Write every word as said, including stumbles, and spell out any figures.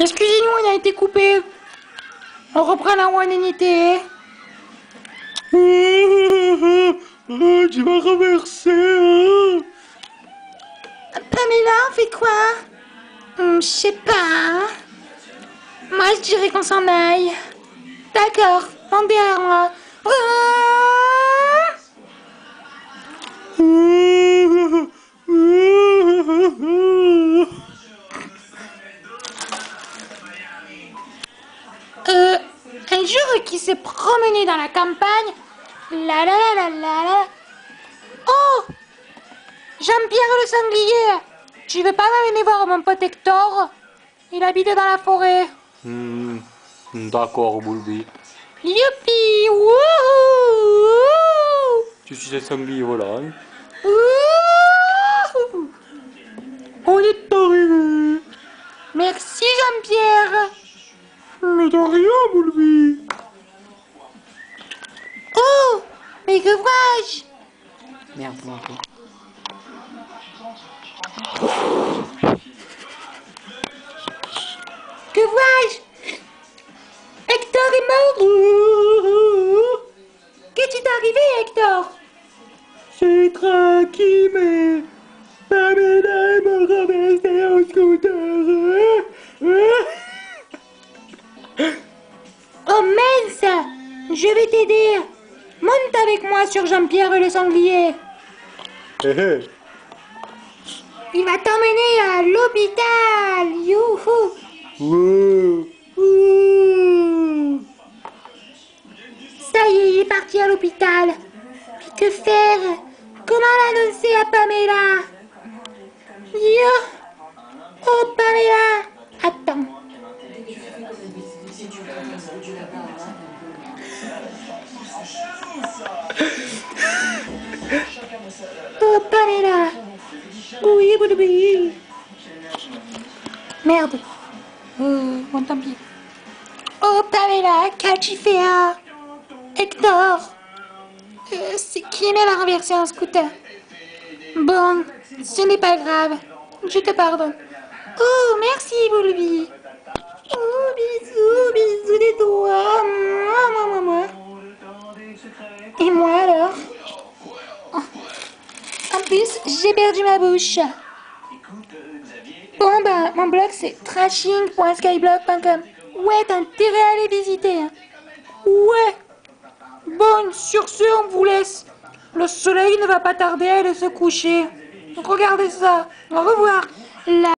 Excusez-nous, on a été coupé. On reprend la où on en était. Oh, tu vas renverser, hein? Pamela, on fait quoi? Hum, Je sais pas. Moi, je dirais qu'on s'en aille. D'accord, monte derrière moi. Ah Euh, un jour qui s'est promené dans la campagne. La la la la la la. Oh! Jean-Pierre le sanglier! Tu veux pas m'amener voir mon pote Hector? Il habite dans la forêt. Hmm, d'accord, Bulbi. Youpi! Wouhou! Tu suis un sanglier volant. Wouhou! On est arrivé. Merci Jean-Pierre! Mais de rien, Bulbi. Oh! Mais que vois-je? Merde, non, non. Que vois-je? Hector est mort! Qu'est-ce qui t'est arrivé, Hector? C'est tranquille, mais Pamela m'a renversé au scooter. Oh mince! Je vais t'aider! Monte avec moi sur Jean-Pierre le sanglier! Il va t'emmener à l'hôpital! Youhou! Wow. Wow. Ça y est, il est parti à l'hôpital. Mais que faire? Comment l'annoncer à Pamela? Yo! Oh Pamela! Attends. Oh Pamela! Oui, oui, oui. Merde. Euh, bon tant pis. Oh Pamela, qu'as-tu fait à Hector? Euh, c'est qui m'a renversé en scooter? Bon, ce n'est pas grave. Je te pardonne. Oh, merci, Bulbi. Oh, bisous, bisous des doigts. Moi, moi, moi, moi. Et moi alors? Oh. En plus, j'ai perdu ma bouche. Bon, ben, mon blog c'est trashing point skyblock point com. Ouais, t'as intérêt à aller visiter. Hein. Ouais. Bon, sur ce, on vous laisse. Le soleil ne va pas tarder à aller se coucher. Regardez ça. Au revoir. La